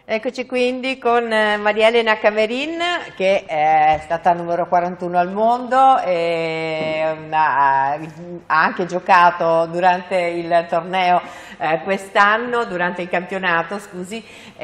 Eccoci quindi con Maria Elena Camerin, che è stata numero 41 al mondo e ha anche giocato durante il torneo quest'anno, durante il campionato, scusi,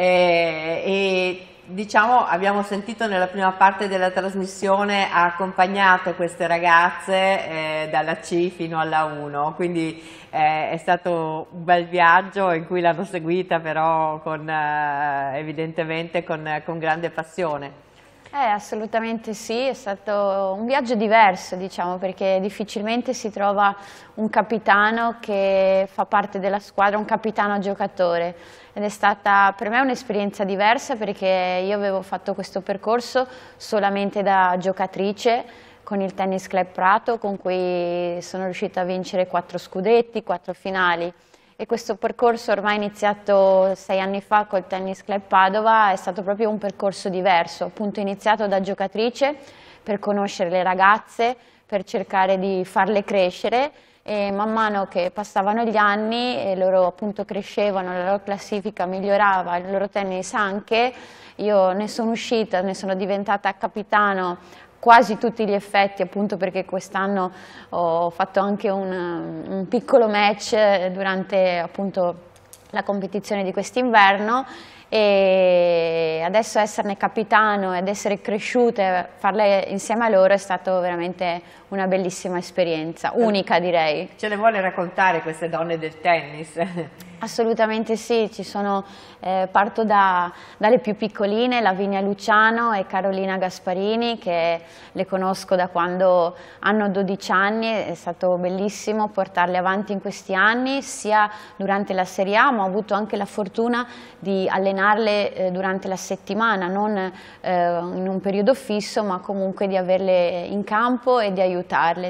e diciamo abbiamo sentito nella prima parte della trasmissione, ha accompagnato queste ragazze dalla C fino alla 1, quindi è stato un bel viaggio in cui l'hanno seguita però evidentemente con grande passione. Assolutamente sì, è stato un viaggio diverso, diciamo, perché difficilmente si trova un capitano che fa parte della squadra, un capitano giocatore, ed è stata per me un'esperienza diversa perché io avevo fatto questo percorso solamente da giocatrice con il Tennis Club Prato, con cui sono riuscita a vincere 4 scudetti, 4 finali. E questo percorso, ormai iniziato 6 anni fa col Tennis Club Padova, è stato proprio un percorso diverso, appunto iniziato da giocatrice per conoscere le ragazze, per cercare di farle crescere, e man mano che passavano gli anni e loro appunto crescevano, la loro classifica migliorava, il loro tennis anche, io ne sono uscita, ne sono diventata capitano quasi tutti gli effetti, appunto perché quest'anno ho fatto anche un piccolo match durante appunto la competizione di quest'inverno, e adesso esserne capitano ed essere cresciute, farle insieme a loro è stato veramente una bellissima esperienza, unica direi. Ce le vuole raccontare queste donne del tennis? Assolutamente sì, parto dalle più piccoline, Lavinia Luciano e Carolina Gasparini, che le conosco da quando hanno 12 anni, è stato bellissimo portarle avanti in questi anni, sia durante la Serie A, ma ho avuto anche la fortuna di allenarle durante la settimana, non in un periodo fisso, ma comunque di averle in campo e di aiutarle,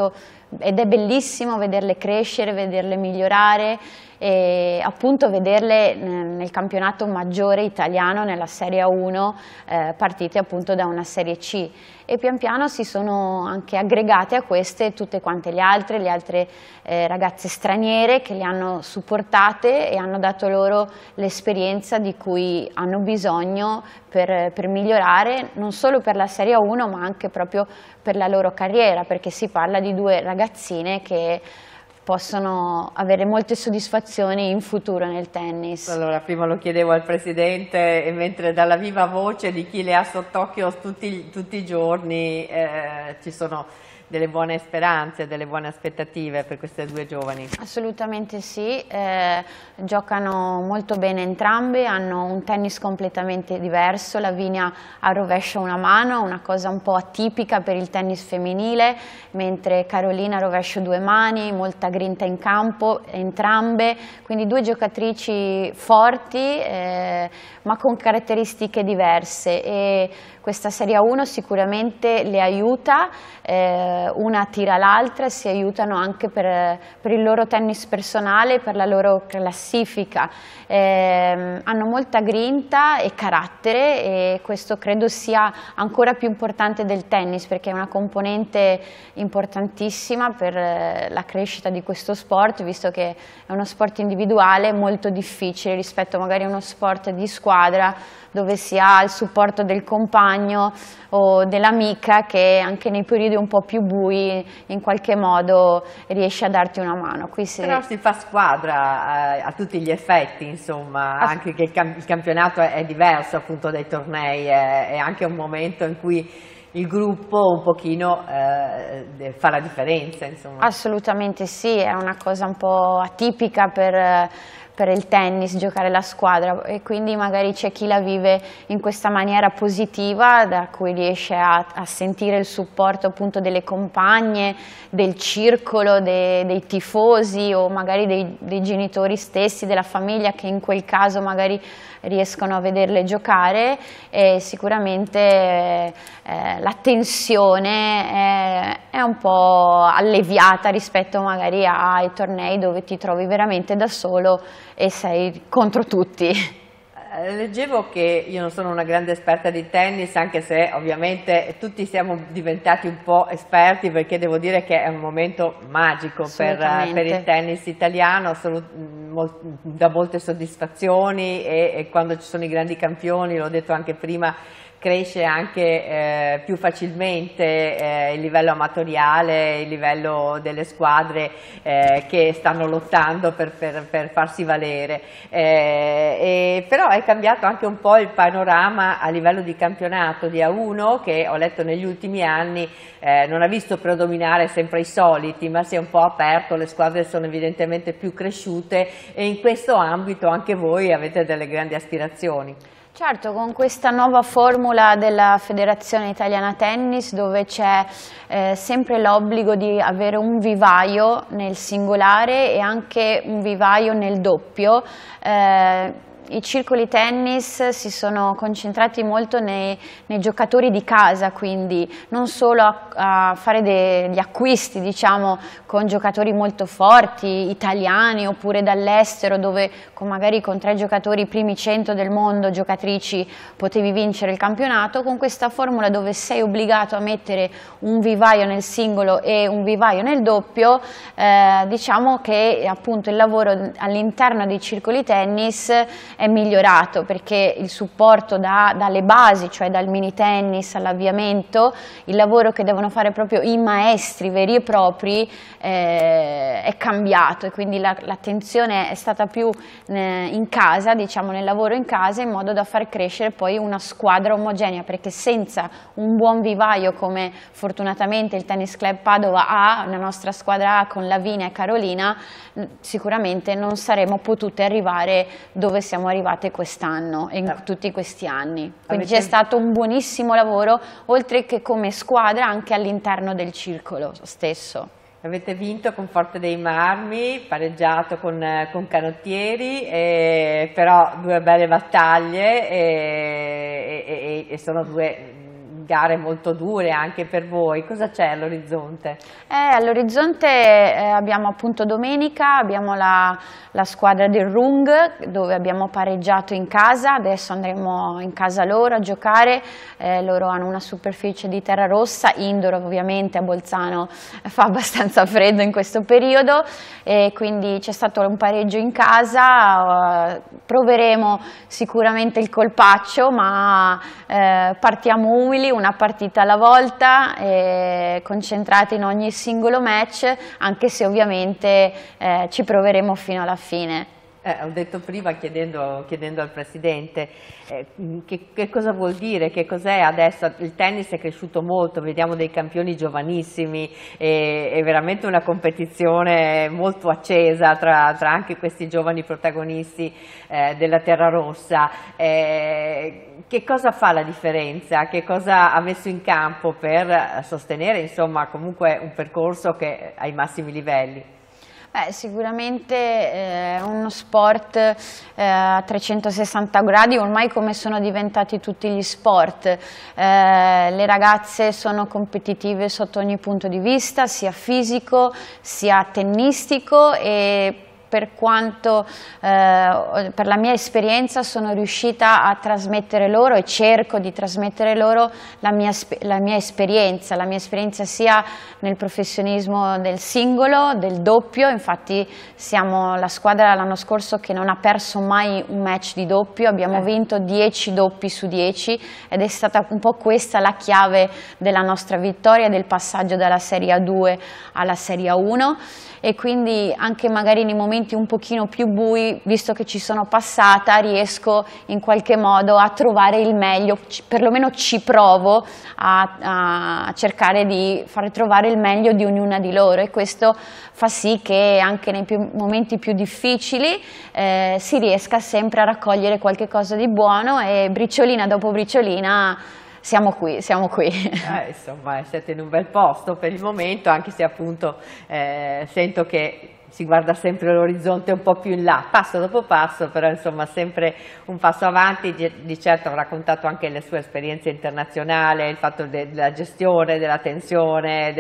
ed è bellissimo vederle crescere, vederle migliorare e appunto vederle nel campionato maggiore italiano, nella Serie A1, partite appunto da una Serie C, e pian piano si sono anche aggregate a queste tutte quante le altre ragazze straniere che le hanno supportate e hanno dato loro l'esperienza di cui hanno bisogno per migliorare non solo per la Serie A1 ma anche proprio per la loro carriera, perché si parla di 2 ragazzine che possono avere molte soddisfazioni in futuro nel tennis. Allora, prima lo chiedevo al Presidente, e mentre dalla viva voce di chi le ha sott'occhio tutti i giorni ci sono delle buone speranze, delle buone aspettative per queste 2 giovani. Assolutamente sì, giocano molto bene entrambe, hanno un tennis completamente diverso, Lavinia a rovescio una mano, una cosa un po' atipica per il tennis femminile, mentre Carolina a rovescio 2 mani, molta grinta in campo, entrambe, quindi 2 giocatrici forti ma con caratteristiche diverse, e questa Serie A1 sicuramente le aiuta, una tira l'altra, si aiutano anche per il loro tennis personale, per la loro classifica, hanno molta grinta e carattere, e questo credo sia ancora più importante del tennis perché è una componente importantissima per la crescita di questo sport, visto che è uno sport individuale molto difficile rispetto magari a uno sport di squadra dove si ha il supporto del compagno o dell'amica che anche nei periodi un po' più bui in qualche modo riesce a darti una mano. Però si fa squadra a tutti gli effetti, insomma, anche che il campionato è diverso appunto dai tornei, è anche un momento in cui il gruppo un pochino fa la differenza, insomma. Assolutamente sì, è una cosa un po' atipica per il tennis, giocare la squadra, e quindi magari c'è chi la vive in questa maniera positiva, da cui riesce a sentire il supporto appunto delle compagne, del circolo, dei tifosi o magari dei genitori stessi, della famiglia, che in quel caso magari riescono a vederle giocare, e sicuramente la tensione è un po' alleviata rispetto magari ai tornei dove ti trovi veramente da solo e sei contro tutti. Leggevo che io non sono una grande esperta di tennis, anche se ovviamente tutti siamo diventati un po' esperti, perché devo dire che è un momento magico per il tennis italiano, dà molte soddisfazioni e quando ci sono i grandi campioni, l'ho detto anche prima, cresce anche più facilmente il livello amatoriale, il livello delle squadre che stanno lottando per farsi valere. Però è cambiato anche un po' il panorama a livello di campionato di A1, che ho letto negli ultimi anni non ha visto predominare sempre i soliti, ma si è un po' aperto, le squadre sono evidentemente più cresciute e in questo ambito anche voi avete delle grandi aspirazioni. Certo, con questa nuova formula della Federazione Italiana Tennis, dove c'è sempre l'obbligo di avere un vivaio nel singolare e anche un vivaio nel doppio, i circoli tennis si sono concentrati molto nei giocatori di casa, quindi non solo a fare degli acquisti, diciamo, con giocatori molto forti, italiani oppure dall'estero, dove magari con 3 giocatori primi 100 del mondo, giocatrici, potevi vincere il campionato. Con questa formula dove sei obbligato a mettere un vivaio nel singolo e un vivaio nel doppio, diciamo che appunto il lavoro all'interno dei circoli tennis è migliorato, perché il supporto dalle basi, cioè dal mini tennis all'avviamento, il lavoro che devono fare proprio i maestri veri e propri è cambiato, e quindi l'attenzione è stata più in casa, diciamo nel lavoro in casa, in modo da far crescere poi una squadra omogenea, perché senza un buon vivaio, come fortunatamente il Tennis Club Padova ha, la nostra squadra A con Lavinia e Carolina, sicuramente non saremmo potute arrivare dove siamo arrivate quest'anno e in tutti questi anni. Quindi c'è stato un buonissimo lavoro, oltre che come squadra anche all'interno del circolo stesso. Avete vinto con Forte dei Marmi, pareggiato con Canottieri, però 2 belle battaglie e sono 2 gare molto dure anche per voi. Cosa c'è all'orizzonte? All'orizzonte abbiamo appunto domenica, abbiamo la squadra del Rung, dove abbiamo pareggiato in casa, adesso andremo in casa loro a giocare, loro hanno una superficie di terra rossa, indoor ovviamente, a Bolzano fa abbastanza freddo in questo periodo, e quindi c'è stato un pareggio in casa, proveremo sicuramente il colpaccio, ma partiamo umili, una partita alla volta, concentrati in ogni singolo match, anche se ovviamente ci proveremo fino alla fine. Ho detto prima, chiedendo al Presidente, che cosa vuol dire, che cos'è adesso? Il tennis è cresciuto molto, vediamo dei campioni giovanissimi, è veramente una competizione molto accesa tra anche questi giovani protagonisti della Terra Rossa. Che cosa fa la differenza? Che cosa ha messo in campo per sostenere, insomma, comunque un percorso che ai massimi livelli? Sicuramente è uno sport a 360 gradi, ormai come sono diventati tutti gli sport. Le ragazze sono competitive sotto ogni punto di vista, sia fisico sia tennistico, e per quanto per la mia esperienza sono riuscita a trasmettere loro e cerco di trasmettere loro la mia esperienza sia nel professionismo del singolo, del doppio. Infatti siamo la squadra l'anno scorso che non ha perso mai un match di doppio, abbiamo vinto 10 doppi su 10 ed è stata un po' questa la chiave della nostra vittoria, del passaggio dalla Serie A2 alla Serie A1. E quindi anche magari nei momenti un pochino più bui, visto che ci sono passata, riesco in qualche modo a trovare il meglio, perlomeno ci provo a cercare di far trovare il meglio di ognuna di loro, e questo fa sì che anche nei momenti più difficili si riesca sempre a raccogliere qualche cosa di buono, e briciolina dopo briciolina siamo qui. Insomma, siete in un bel posto per il momento, anche se appunto sento che si guarda sempre l'orizzonte un po' più in là, passo dopo passo, però insomma sempre un passo avanti. Di certo ha raccontato anche le sue esperienze internazionali, il fatto della gestione, della tensione,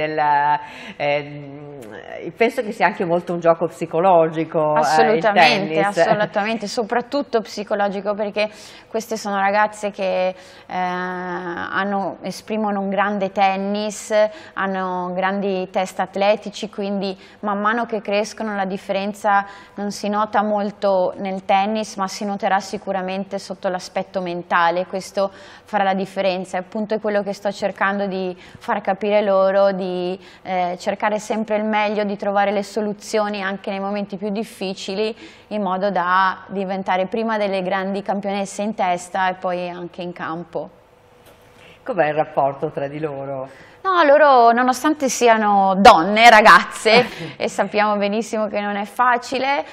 penso che sia anche molto un gioco psicologico. Assolutamente, il tennis. Assolutamente, soprattutto psicologico, perché queste sono ragazze che esprimono un grande tennis, hanno grandi test atletici, quindi man mano che crescono dicono la differenza non si nota molto nel tennis, ma si noterà sicuramente sotto l'aspetto mentale, questo farà la differenza, appunto è quello che sto cercando di far capire loro, di cercare sempre il meglio, di trovare le soluzioni anche nei momenti più difficili, in modo da diventare prima delle grandi campionesse in testa e poi anche in campo. Com'è il rapporto tra di loro? No, loro nonostante siano donne, ragazze, e sappiamo benissimo che non è facile,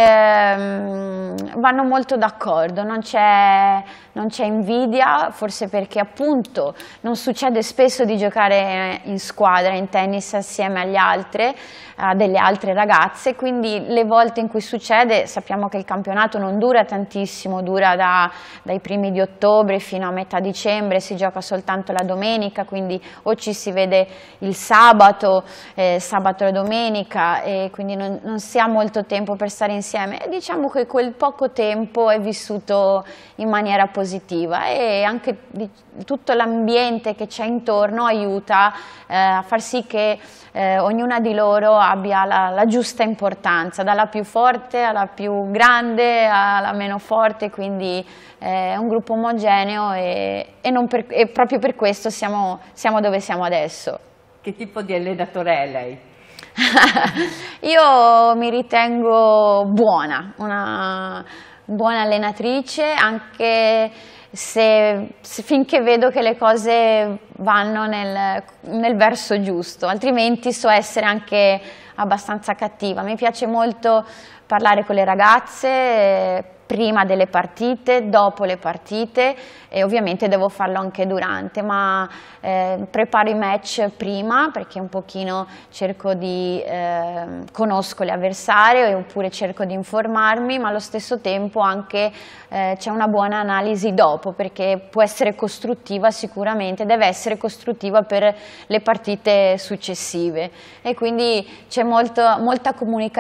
vanno molto d'accordo, non c'è invidia, forse perché appunto non succede spesso di giocare in squadra, in tennis assieme agli altre, a delle altre ragazze, quindi le volte in cui succede, sappiamo che il campionato non dura tantissimo, dura dai primi di ottobre fino a metà dicembre, si gioca soltanto la domenica, quindi o ci si vede il sabato e domenica, e quindi non si ha molto tempo per stare insieme, e diciamo che quel poco tempo è vissuto in maniera positiva, e anche tutto l'ambiente che c'è intorno aiuta a far sì che ognuna di loro abbia la giusta importanza, dalla più forte alla più grande alla meno forte, quindi è un gruppo omogeneo e proprio per questo siamo dove siamo adesso. Che tipo di allenatore è lei? Io mi ritengo buona, una buona allenatrice, anche se finché vedo che le cose vanno nel verso giusto, altrimenti so essere anche abbastanza cattiva. Mi piace molto parlare con le ragazze prima delle partite, dopo le partite, e ovviamente devo farlo anche durante, ma preparo i match prima, perché un pochino cerco di conosco le avversarie, oppure cerco di informarmi, ma allo stesso tempo anche c'è una buona analisi dopo, perché può essere costruttiva sicuramente, deve essere costruttiva per le partite successive, e quindi c'è molta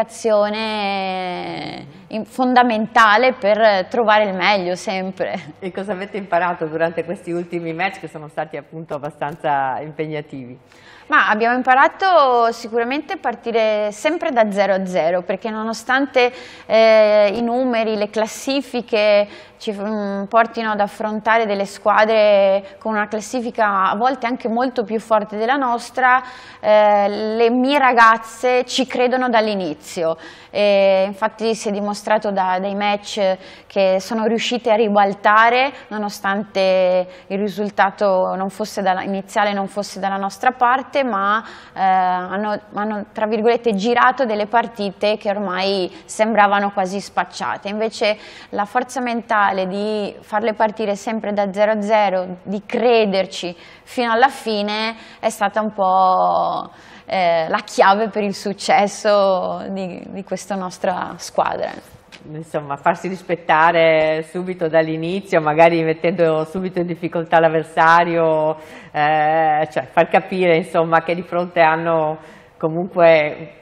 comunicazione fondamentale per trovare il meglio sempre. E cosa avete imparato durante questi ultimi match, che sono stati appunto abbastanza impegnativi? Ma abbiamo imparato sicuramente a partire sempre da 0-0, perché nonostante i numeri, le classifiche ci portino ad affrontare delle squadre con una classifica a volte anche molto più forte della nostra, le mie ragazze ci credono dall'inizio. Infatti si è dimostrato dai match che sono riuscite a ribaltare nonostante il risultato iniziale non fosse dalla nostra parte, ma hanno tra virgolette girato delle partite che ormai sembravano quasi spacciate. Invece la forza mentale di farle partire sempre da 0-0, di crederci fino alla fine, è stata un po' la chiave per il successo di questa nostra squadra. Insomma, farsi rispettare subito dall'inizio, magari mettendo subito in difficoltà l'avversario, cioè far capire insomma che di fronte hanno comunque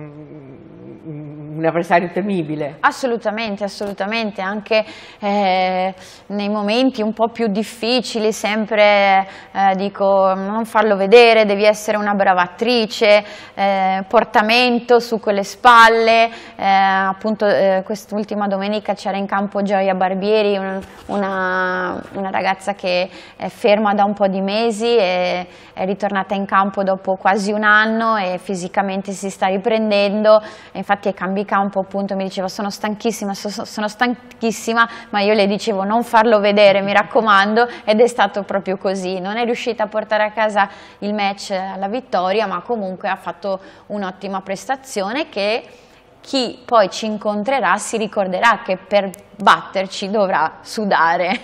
un avversario temibile. Assolutamente, assolutamente, anche nei momenti un po' più difficili sempre dico non farlo vedere, devi essere una brava attrice, portamento su quelle spalle, appunto quest'ultima domenica c'era in campo Gioia Barbieri, una ragazza che è ferma da un po' di mesi e è ritornata in campo dopo quasi un anno e fisicamente si sta riprendendo, e infatti ai cambi campo appunto mi diceva sono stanchissima, ma io le dicevo non farlo vedere, mi raccomando, ed è stato proprio così. Non è riuscita a portare a casa il match alla vittoria, ma comunque ha fatto un'ottima prestazione che chi poi ci incontrerà si ricorderà che per batterci dovrà sudare.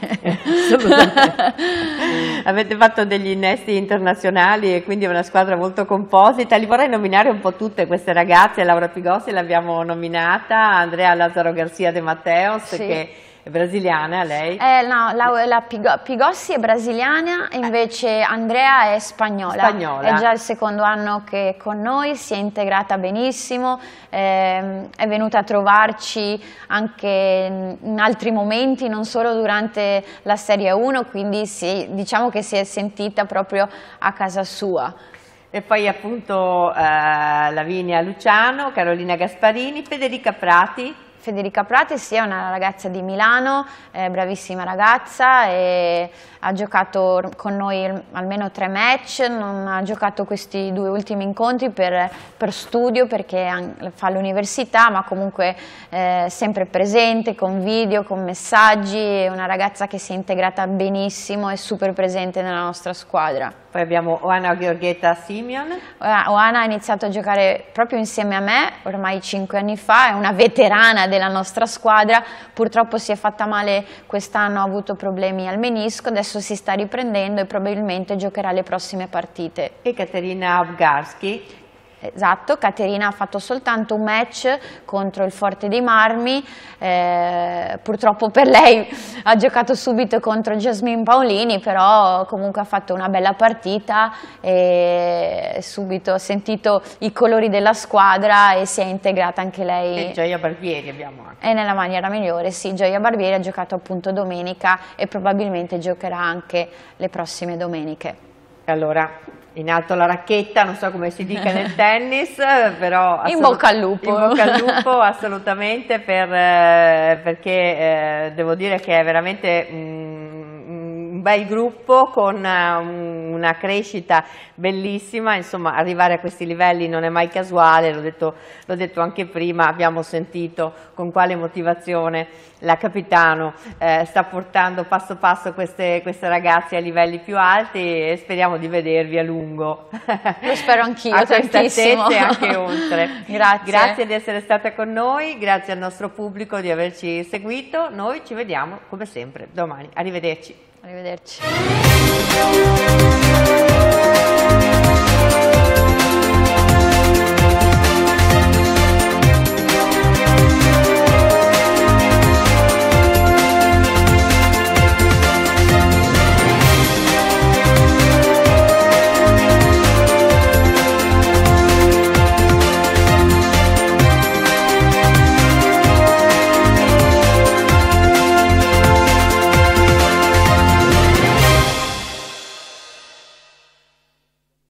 Avete fatto degli innesti internazionali e quindi è una squadra molto composita. Li vorrei nominare un po' tutte queste ragazze. Laura Pigossi l'abbiamo nominata, Andrea Lázaro García de Mateos, sì, che è brasiliana, lei? No, la Pigossi è brasiliana, invece Andrea è spagnola. È già il secondo anno che è con noi, si è integrata benissimo, è venuta a trovarci anche in altri momenti, non solo durante la Serie 1, quindi diciamo che si è sentita proprio a casa sua. E poi appunto Lavinia Luciano, Carolina Gasparini, Federica Prati. Federica Prati sì, è una ragazza di Milano, bravissima ragazza, e ha giocato con noi almeno 3 match, non ha giocato questi 2 ultimi incontri per studio perché fa l'università, ma comunque sempre presente con video, con messaggi, è una ragazza che si è integrata benissimo e super presente nella nostra squadra. Poi abbiamo Oana Gheorgheta Simeon. Oana ha iniziato a giocare proprio insieme a me, ormai 5 anni fa, è una veterana della nostra squadra, purtroppo si è fatta male quest'anno, ha avuto problemi al menisco, adesso si sta riprendendo e probabilmente giocherà le prossime partite. E Katerina Obgarski. Esatto, Caterina ha fatto soltanto un match contro il Forte dei Marmi, purtroppo per lei ha giocato subito contro Jasmine Paolini, però comunque ha fatto una bella partita e subito ha sentito i colori della squadra e si è integrata anche lei. E Gioia Barbieri abbiamo anche. E nella maniera migliore, sì, Gioia Barbieri ha giocato appunto domenica e probabilmente giocherà anche le prossime domeniche. Allora, in alto la racchetta, non so come si dica nel tennis, però in bocca al lupo. In bocca al lupo assolutamente, perché devo dire che è veramente un bel gruppo con una crescita bellissima, insomma arrivare a questi livelli non è mai casuale, l'ho detto anche prima, abbiamo sentito con quale motivazione la Capitano sta portando passo passo queste ragazze a livelli più alti e speriamo di vedervi a lungo. Lo spero anch'io, a queste tantissimo. altezze e anche oltre. Grazie. Grazie di essere stata con noi, grazie al nostro pubblico di averci seguito, noi ci vediamo come sempre domani, arrivederci. Arrivederci.